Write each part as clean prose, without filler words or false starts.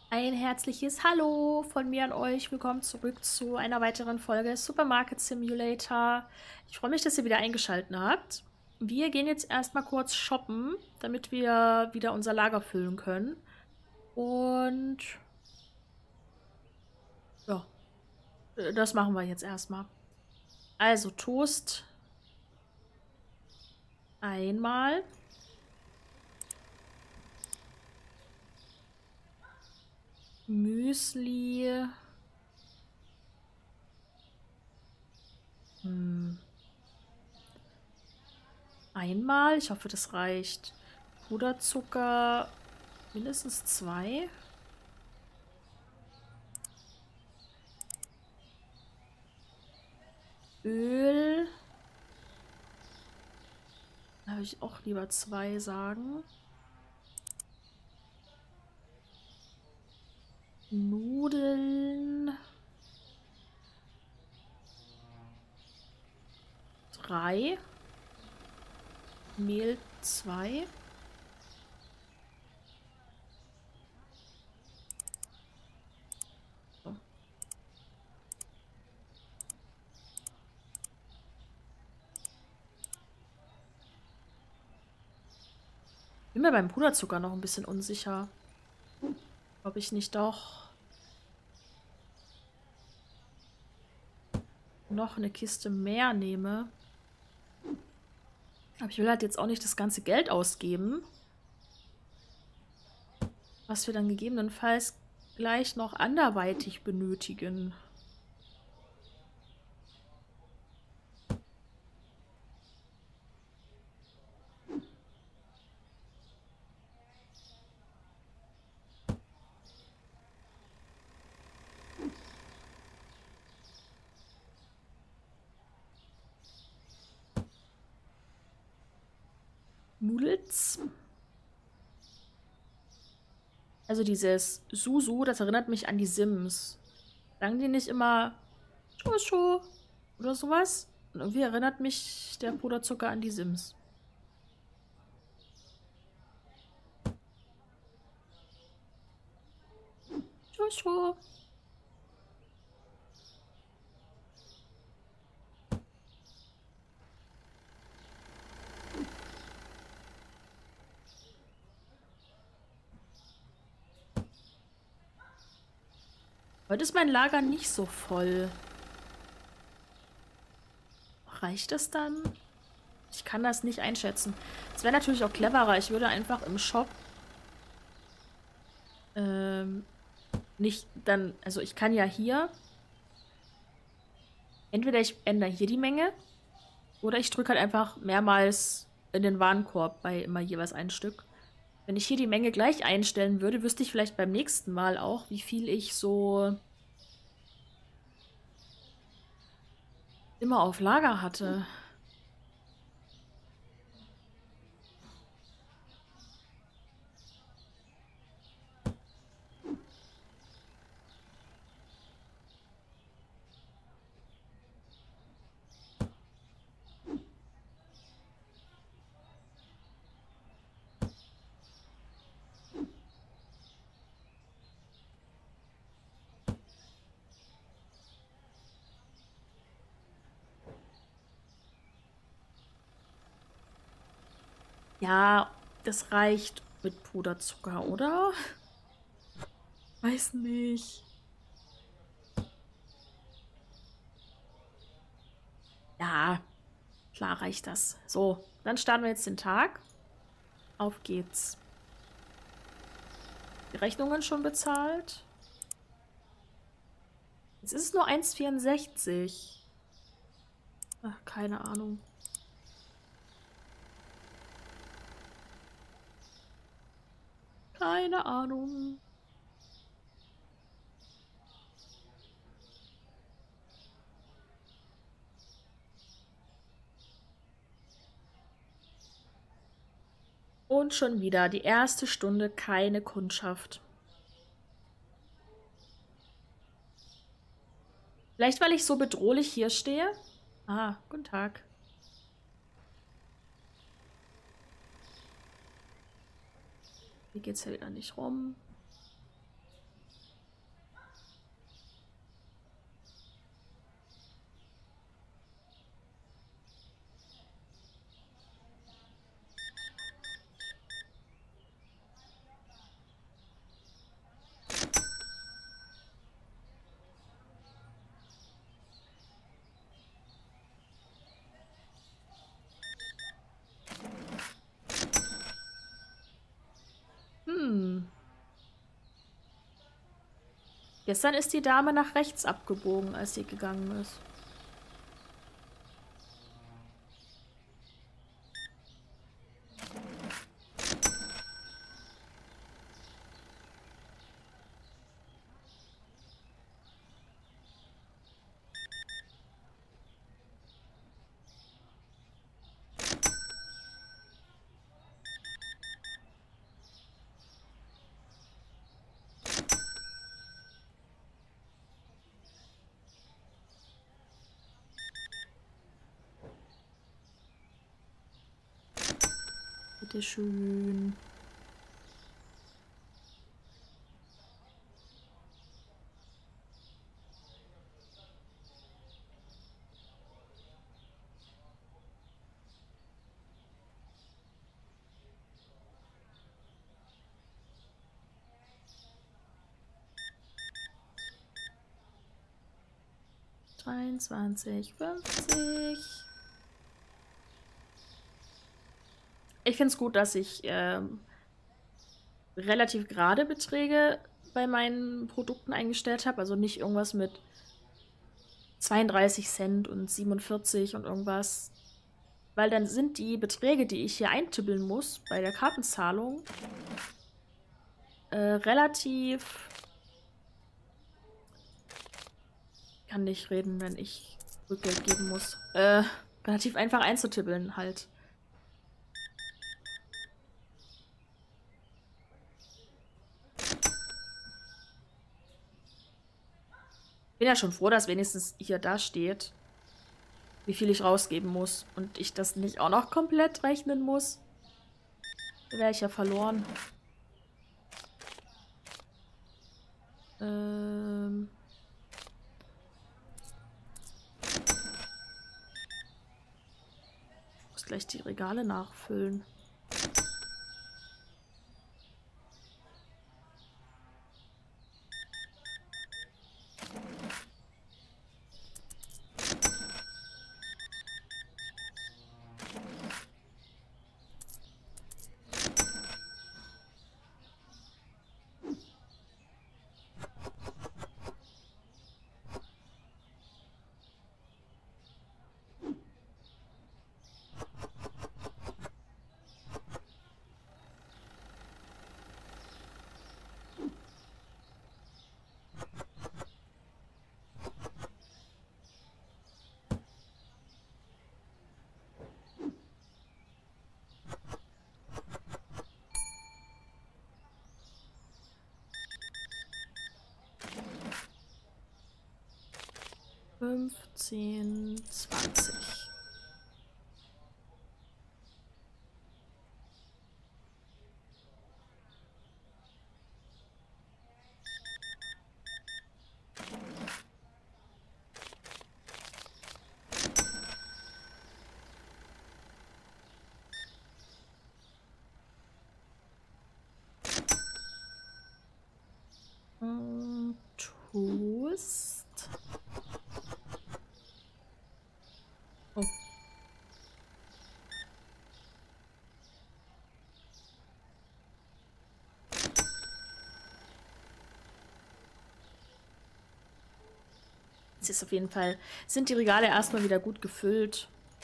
Ein herzliches Hallo von mir an euch. Willkommen zurück zu einer weiteren Folge Supermarket Simulator. Ich freue mich, dass ihr wieder eingeschaltet habt. Wir gehen jetzt erstmal kurz shoppen, damit wir wieder unser Lager füllen können. Und ja, das machen wir jetzt erstmal. Also Toast einmal. Müsli. Einmal. Ich hoffe, das reicht. Puderzucker mindestens 2. Öl. Da habe ich auch lieber 2 sagen. Nudeln. 3. Mehl 2. So. Bin mir beim Puderzucker noch ein bisschen unsicher. Ob ich nicht doch noch eine Kiste mehr nehme. Aber ich will halt jetzt auch nicht das ganze Geld ausgeben. Was wir dann gegebenenfalls gleich noch anderweitig benötigen. Nudels. Also dieses Susu, das erinnert mich an die Sims. Sagen die nicht immer Schuschu oder sowas? Und irgendwie erinnert mich der Puderzucker an die Sims. Schuschu. Heute ist mein Lager nicht so voll. Reicht das dann? Ich kann das nicht einschätzen. Es wäre natürlich auch cleverer. Ich würde einfach im Shop nicht dann, also ich kann ja hier, entweder ich ändere hier die Menge oder ich drücke halt einfach mehrmals in den Warenkorb bei immer jeweils ein Stück. Wenn ich hier die Menge gleich einstellen würde, wüsste ich vielleicht beim nächsten Mal auch, wie viel ich so immer auf Lager hatte. Ja, das reicht mit Puderzucker, oder? Weiß nicht. Ja, klar reicht das. So, dann starten wir jetzt den Tag. Auf geht's. Die Rechnungen schon bezahlt? Jetzt ist es nur 1,64. Ach, keine Ahnung. Keine Ahnung. Und schon wieder die erste Stunde keine Kundschaft. Vielleicht, weil ich so bedrohlich hier stehe? Ah, guten Tag. Hier geht's ja wieder nicht rum. Gestern ist die Dame nach rechts abgebogen, als sie gegangen ist. Bitte schön. $23,50. Ich finde es gut, dass ich relativ gerade Beträge bei meinen Produkten eingestellt habe. Also nicht irgendwas mit 32 Cent und 47 und irgendwas. Weil dann sind die Beträge, die ich hier eintippeln muss bei der Kartenzahlung, relativ... Ich kann nicht reden, wenn ich Rückgeld geben muss. Relativ einfach einzutippeln halt. Bin ja schon froh, dass wenigstens hier da steht, wie viel ich rausgeben muss. Und ich das nicht auch noch komplett rechnen muss. Da wäre ich ja verloren. Ich muss gleich die Regale nachfüllen. $15, $20. Toast. Oh. Jetzt ist auf jeden Fall, sind die Regale erstmal wieder gut gefüllt.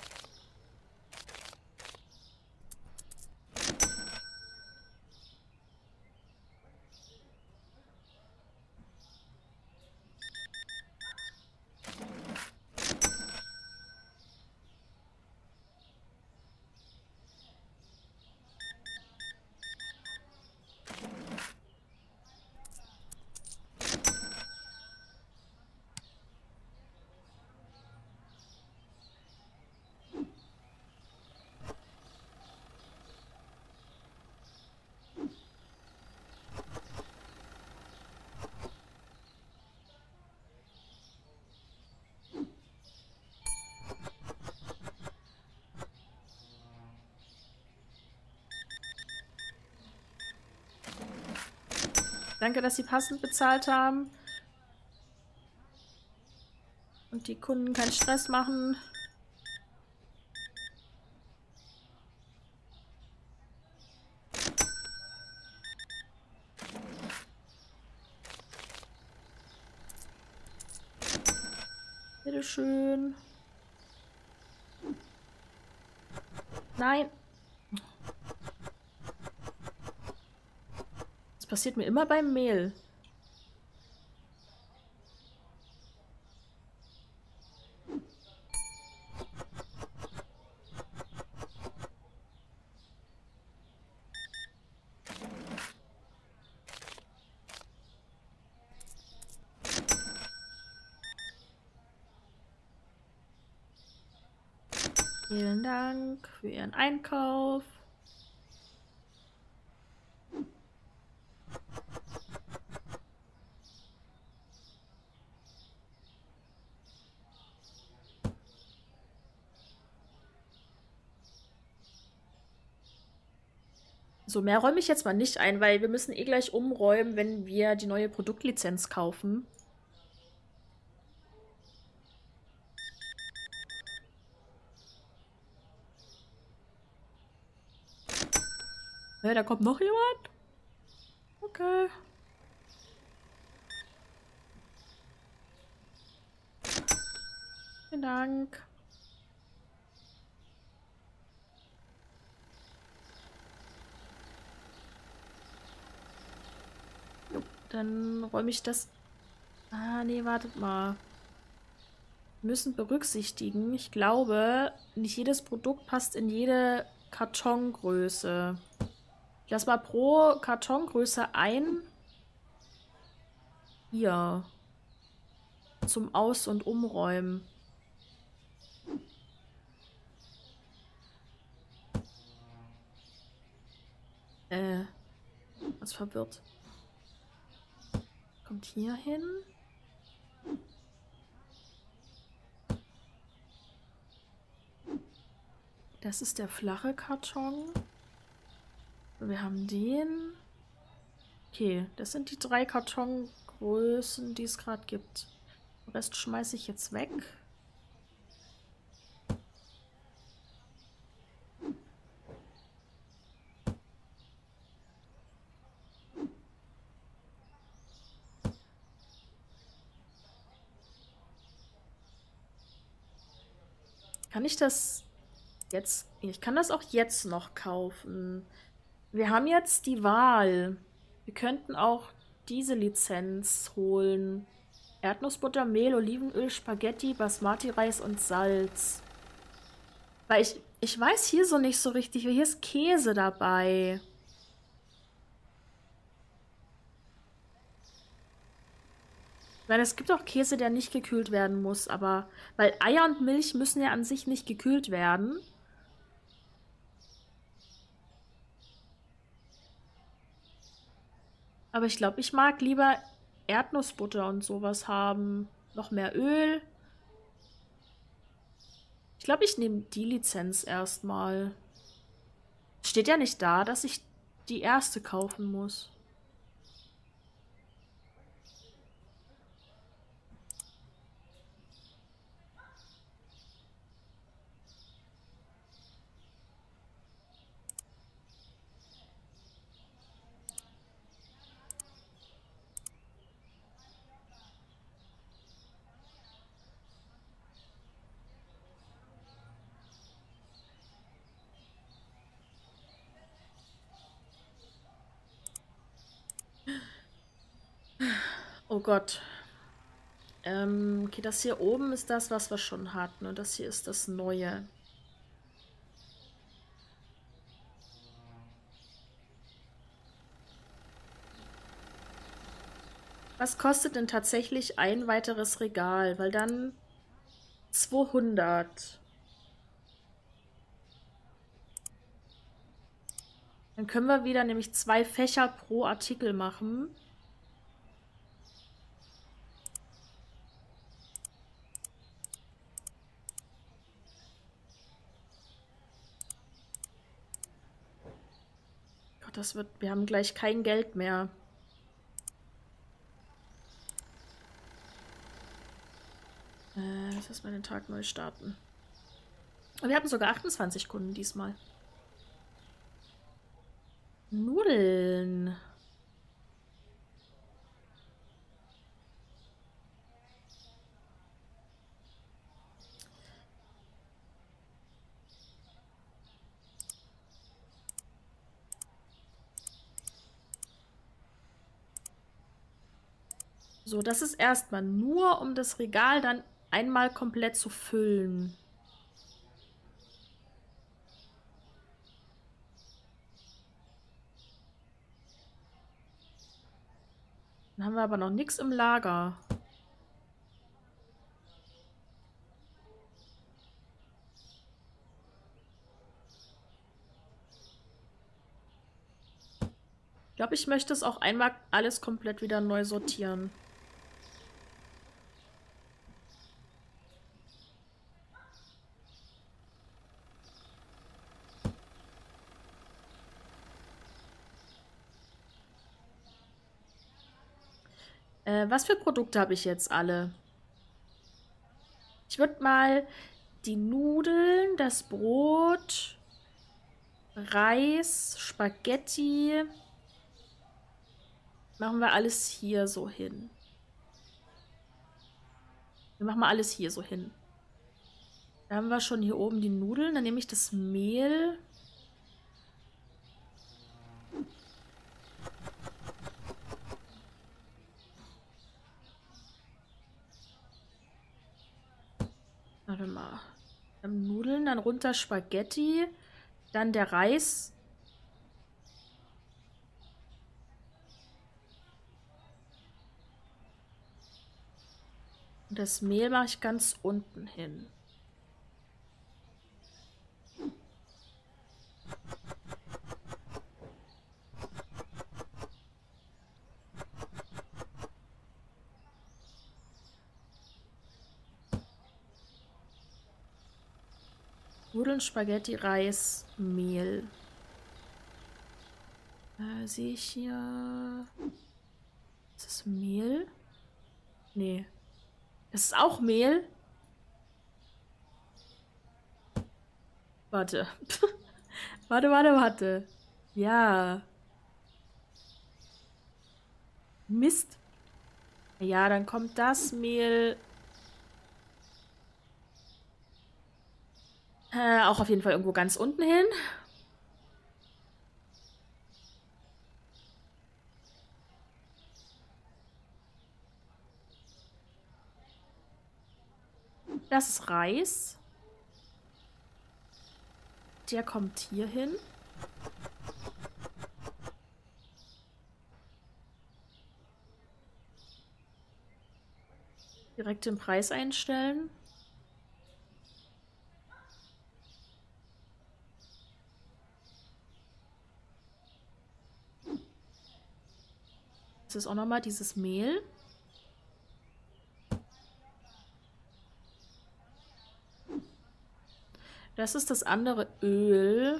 Danke, dass Sie passend bezahlt haben. Und die Kunden keinen Stress machen. Bitteschön. Nein. Das passiert mir immer beim Mehl. Vielen Dank für Ihren Einkauf. So, mehr räume ich jetzt mal nicht ein, weil wir müssen eh gleich umräumen, wenn wir die neue Produktlizenz kaufen. Da kommt noch jemand? Okay. Vielen Dank. Jo, dann räume ich das. Ah, nee, wartet mal. Wir müssen berücksichtigen, ich glaube, nicht jedes Produkt passt in jede Kartongröße. Ich lasse mal pro Kartongröße ein. Hier. Zum Aus- und Umräumen. Was verwirrt. Kommt hier hin. Das ist der flache Karton. Wir haben den. Okay, das sind die 3 Kartongrößen, die es gerade gibt. Den Rest schmeiße ich jetzt weg. Kann ich das jetzt? Ich kann das auch jetzt noch kaufen. Wir haben jetzt die Wahl. Wir könnten auch diese Lizenz holen. Erdnussbutter, Mehl, Olivenöl, Spaghetti, Basmati-Reis und Salz. Weil ich weiß hier so nicht so richtig. Hier ist Käse dabei. Weil es gibt auch Käse, der nicht gekühlt werden muss, aber weil Eier und Milch müssen ja an sich nicht gekühlt werden. Aber ich glaube, ich mag lieber Erdnussbutter und sowas haben. Noch mehr Öl. Ich glaube, ich nehme die Lizenz erstmal. Steht ja nicht da, dass ich die erste kaufen muss. Oh Gott. Okay, das hier oben ist das, was wir schon hatten. Und das hier ist das Neue. Was kostet denn tatsächlich ein weiteres Regal? Weil dann 200. Dann können wir wieder nämlich 2 Fächer pro Artikel machen. Gott, das wird. Wir haben gleich kein Geld mehr. Lass erstmal den Tag neu starten. Und wir hatten sogar 28 Kunden diesmal. Nudeln. So, das ist erstmal nur, um das Regal dann einmal komplett zu füllen. Dann haben wir aber noch nichts im Lager. Ich glaube, ich möchte es auch einmal alles komplett wieder neu sortieren. Was für Produkte habe ich jetzt alle? Ich würde mal die Nudeln, das Brot, Reis, Spaghetti. Machen wir alles hier so hin. Wir machen mal alles hier so hin. Da haben wir schon hier oben die Nudeln. Dann nehme ich das Mehl. Warte mal. Nudeln, dann runter Spaghetti. Dann der Reis. Und das Mehl mache ich ganz unten hin. Nudeln, Spaghetti, Reis, Mehl. Sehe ich hier... Ist das Mehl? Nee. Das ist auch Mehl? Warte. Warte. Ja. Mist. Ja, dann kommt das Mehl... auch auf jeden Fall irgendwo ganz unten hin. Das ist Reis. Der kommt hier hin. Direkt den Preis einstellen. Das ist auch nochmal dieses Mehl. Das ist das andere Öl.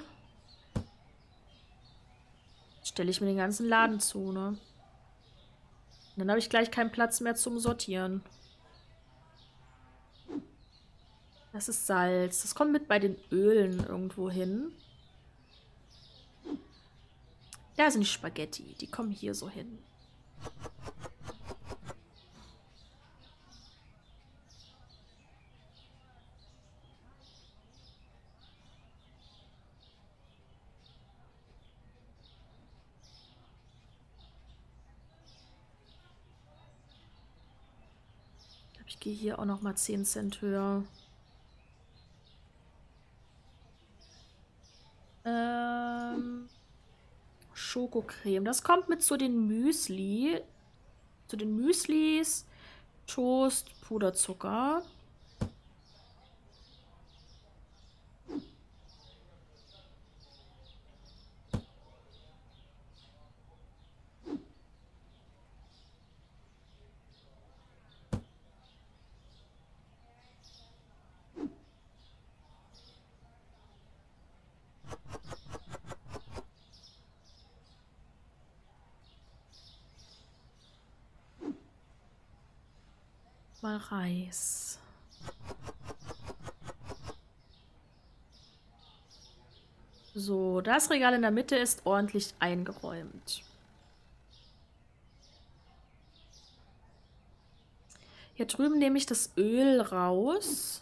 Jetzt stelle ich mir den ganzen Laden zu, ne? Und dann habe ich gleich keinen Platz mehr zum Sortieren. Das ist Salz. Das kommt mit bei den Ölen irgendwo hin. Da sind die Spaghetti. Die kommen hier so hin. Ich gehe hier auch noch mal 10 Cent höher. Schokocreme. Das kommt mit zu den Müsli. Zu den Müslis. Toast, Puderzucker. Mal Reis. So, das Regal in der Mitte ist ordentlich eingeräumt. Hier drüben nehme ich das Öl raus.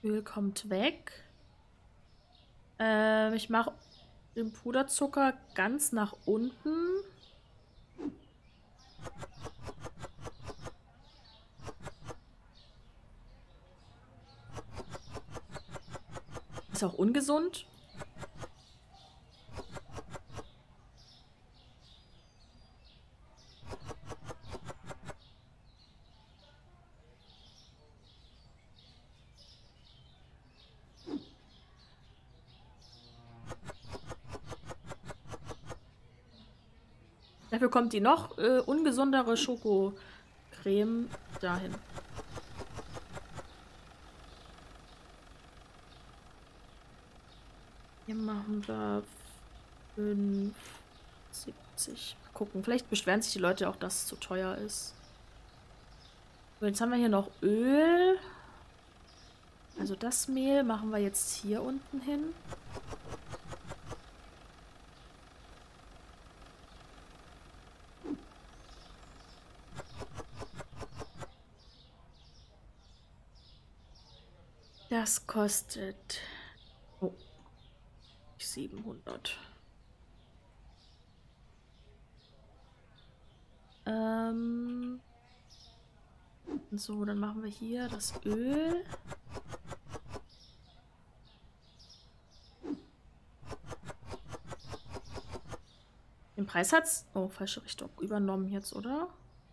Öl kommt weg. Ich mache den Puderzucker ganz nach unten. Ist auch ungesund. Dafür kommt die noch ungesundere Schokocreme dahin. Hier machen wir 75. Mal gucken, vielleicht beschweren sich die Leute auch, dass es zu teuer ist. So, jetzt haben wir hier noch Öl. Also das Mehl machen wir jetzt hier unten hin. Das kostet 700. So, dann machen wir hier das Öl. Den Preis hat's... Oh, falsche Richtung. Übernommen jetzt, oder?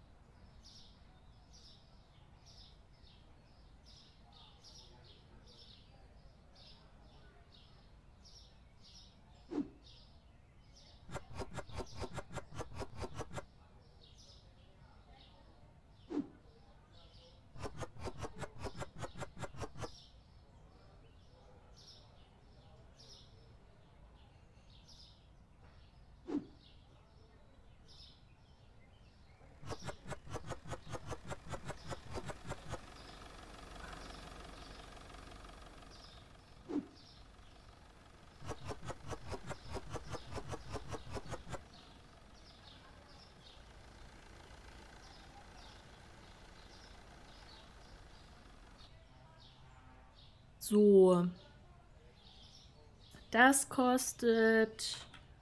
So. Das kostet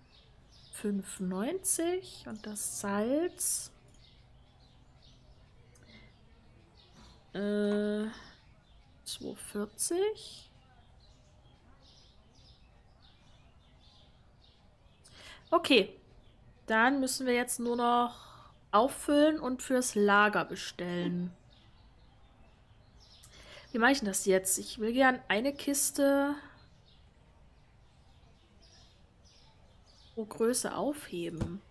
5,90 und das Salz 2,40. Okay, dann müssen wir jetzt nur noch auffüllen und fürs Lager bestellen. Wie mache ich denn das jetzt? Ich will gern eine Kiste pro Größe aufheben.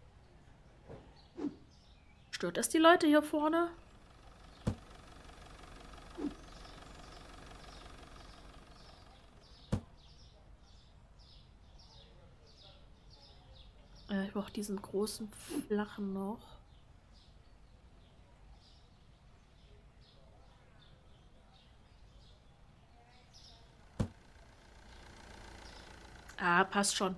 Stört das die Leute hier vorne? Ich brauche diesen großen flachen noch. Ah, passt schon.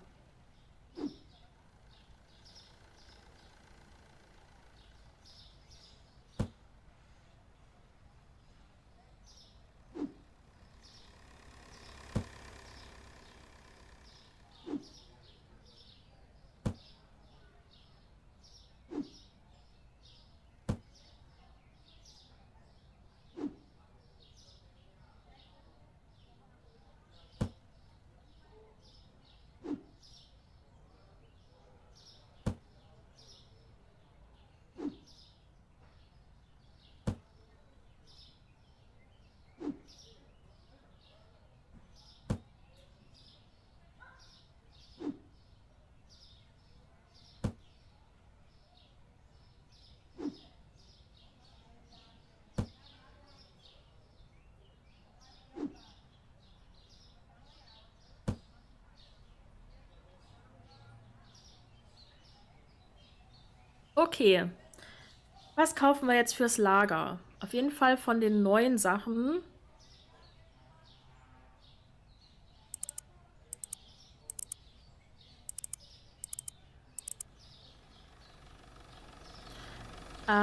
Okay. Was kaufen wir jetzt fürs Lager? Auf jeden Fall von den neuen Sachen.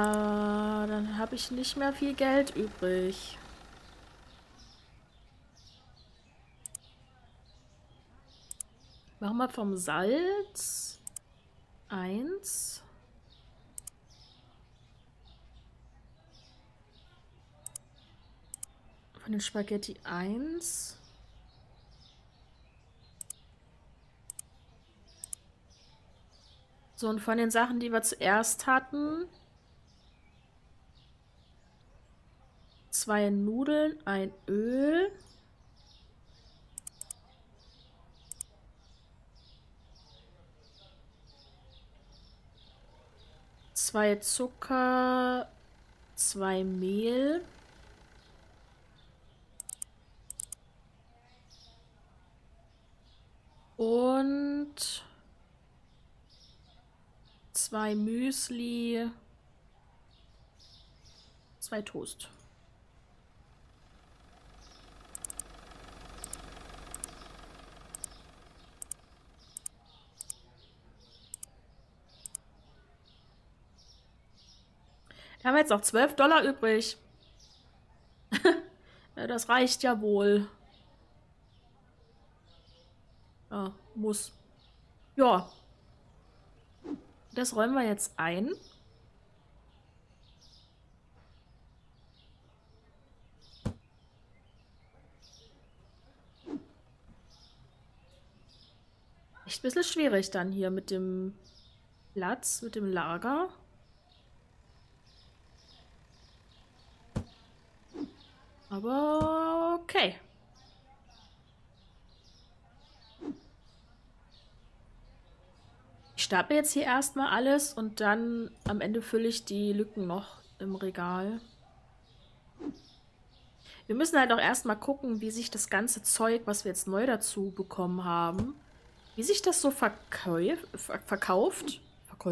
Dann habe ich nicht mehr viel Geld übrig. wir vom Salz 1. Von den Spaghetti 1. So, und von den Sachen, die wir zuerst hatten, 2 Nudeln, ein Öl. Zwei Zucker, 2 Mehl. Und 2 Müsli, 2 Toast. Da haben wir jetzt noch $12 übrig. Ja, das reicht ja wohl. Ja, muss. Ja. Das räumen wir jetzt ein. Echt ein bisschen schwierig dann hier mit dem Platz, mit dem Lager. Aber okay. Ich staple jetzt hier erstmal alles und dann am Ende fülle ich die Lücken noch im Regal. Wir müssen halt auch erstmal gucken, wie sich das ganze Zeug, was wir jetzt neu dazu bekommen haben, wie sich das so verkauft.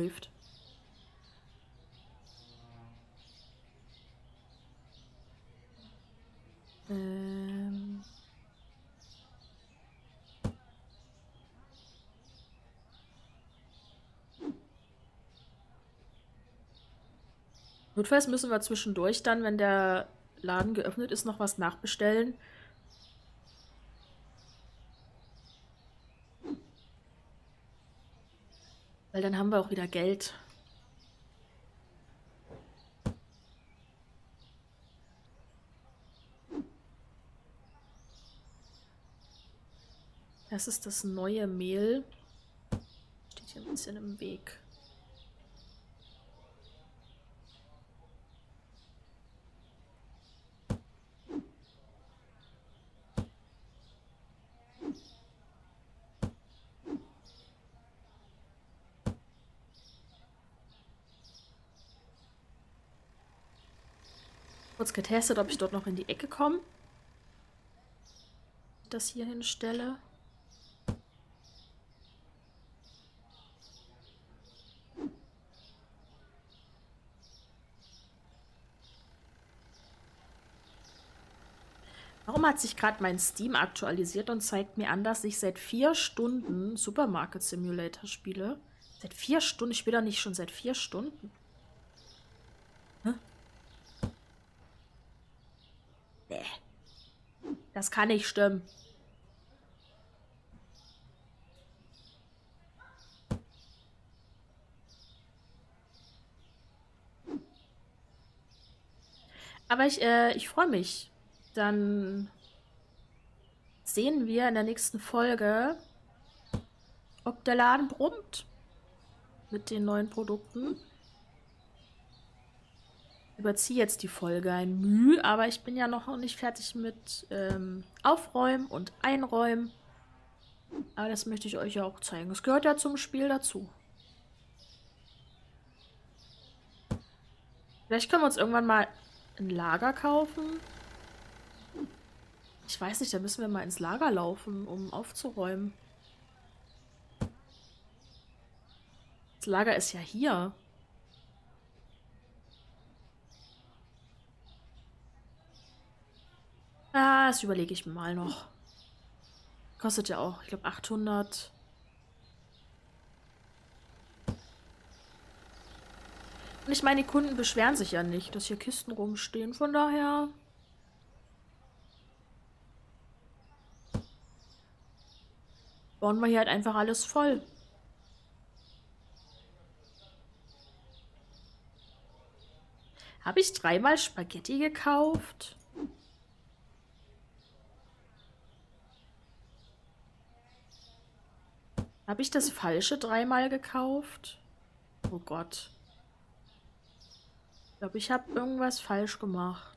Notfalls müssen wir zwischendurch dann, wenn der Laden geöffnet ist, noch was nachbestellen. Weil dann haben wir auch wieder Geld. Das ist das neue Mehl. Steht hier ein bisschen im Weg. Kurz getestet, ob ich dort noch in die Ecke komme. Das hier hinstelle. Warum hat sich gerade mein Steam aktualisiert und zeigt mir an, dass ich seit 4 Stunden Supermarket Simulator spiele? Seit 4 Stunden? Ich spiele doch nicht schon seit 4 Stunden. Hä? Nee. Das kann nicht stimmen. Aber ich freue mich. Dann sehen wir in der nächsten Folge, ob der Laden brummt mit den neuen Produkten. Ich überziehe jetzt die Folge ein Mühe, aber ich bin ja noch nicht fertig mit Aufräumen und Einräumen. Aber das möchte ich euch ja auch zeigen. Es gehört ja zum Spiel dazu. Vielleicht können wir uns irgendwann mal ein Lager kaufen. Ich weiß nicht, da müssen wir mal ins Lager laufen, um aufzuräumen. Das Lager ist ja hier. Ah, das überlege ich mir mal noch. Kostet ja auch, ich glaube, 800. Und ich meine, die Kunden beschweren sich ja nicht, dass hier Kisten rumstehen. Von daher... Bauen wir hier halt einfach alles voll. Habe ich 3-mal Spaghetti gekauft? Habe ich das Falsche 3-mal gekauft? Oh Gott. Ich glaube, ich habe irgendwas falsch gemacht.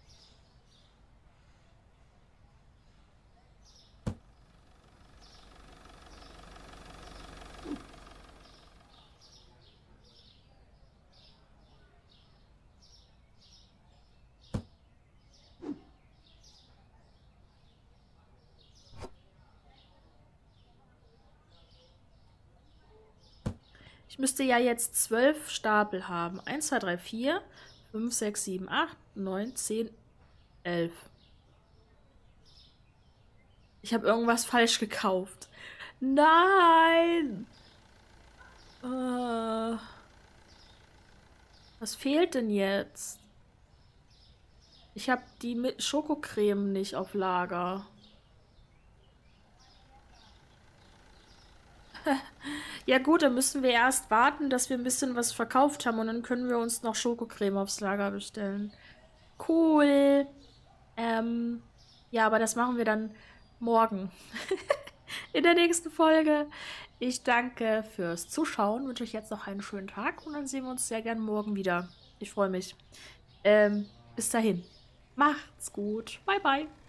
Ich müsste ja jetzt 12 Stapel haben. 1, 2, 3, 4, 5, 6, 7, 8, 9, 10, 11. Ich habe irgendwas falsch gekauft. Nein! Was fehlt denn jetzt? Ich habe die mit Schokocreme nicht auf Lager. Ja gut, dann müssen wir erst warten, dass wir ein bisschen was verkauft haben und dann können wir uns noch Schokocreme aufs Lager bestellen. Cool. Ja, aber das machen wir dann morgen in der nächsten Folge. Ich danke fürs Zuschauen, wünsche euch jetzt noch einen schönen Tag und dann sehen wir uns sehr gern morgen wieder. Ich freue mich. Bis dahin. Macht's gut. Bye, bye.